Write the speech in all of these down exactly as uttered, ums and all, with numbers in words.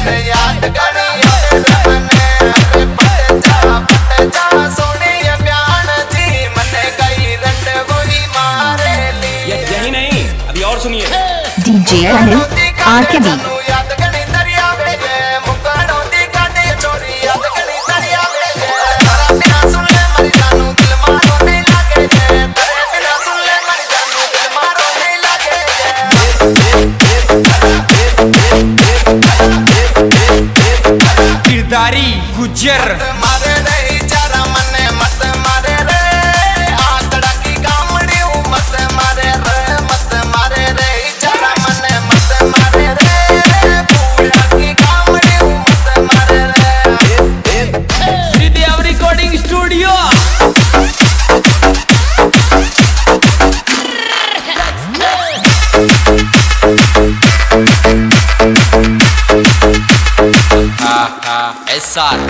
यही नहीं, अभी और सुनिए। DJ Salim R K B. किरदारी गुजर मारे रे चारा मने मत मारे रे आकड़ा की कामड़ी मत मारे रे मत मारे रे चारा मने मत मारे रे पूरा की कामड़ी मत मारे रे। Shri Dev recording studio. SR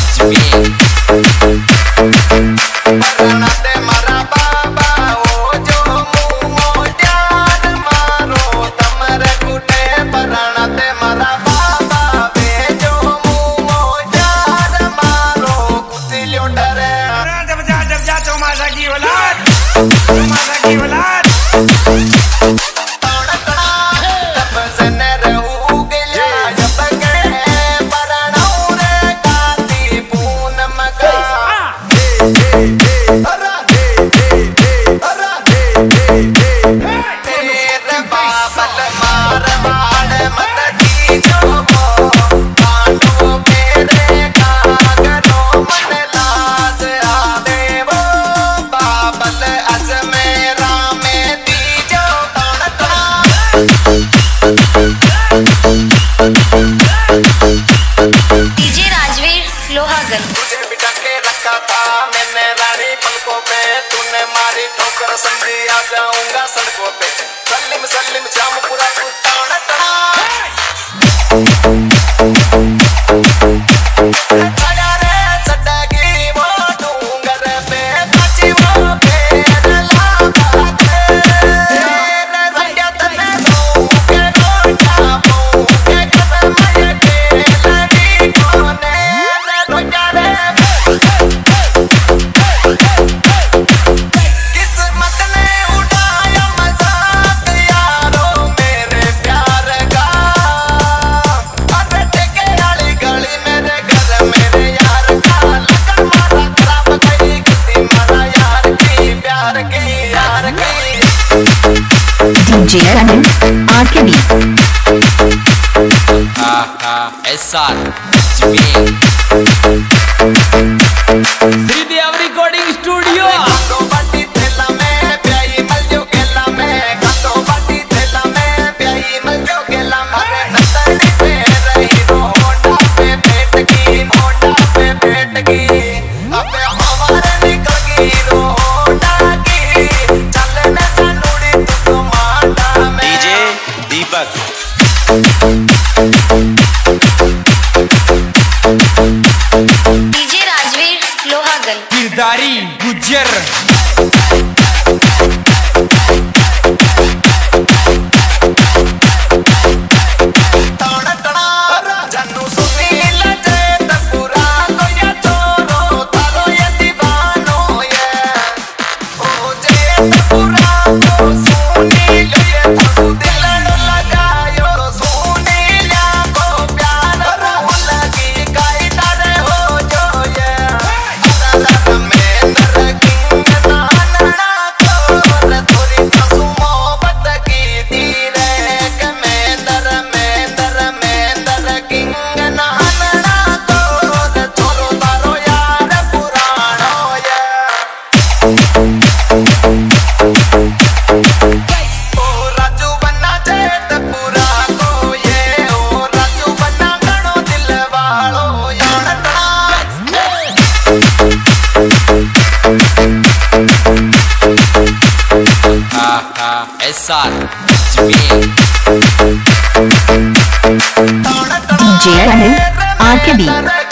ते मारा बाबा ओ जो मुंह प्यार मारो तमरे गुटे पराना ते मारा बाबा बे जो मुंह प्यार मारो कुतिलियो डरे जब जा जब जा चौमासा की औलाद चौमासा की औलाद तुझे बिठा के रखा था मैंने रानी पलकों पे, तूने मारी ठोकर समझी आ जाऊंगा सड़कों पे। सलीम सलीम श्यामपुरा कुत्ता टड़ा DJ Salim R K B. SR Shri Dev recording studio. DJ Rajveer Lohagal. किरदारी गुजर SR DJ Salim R K B.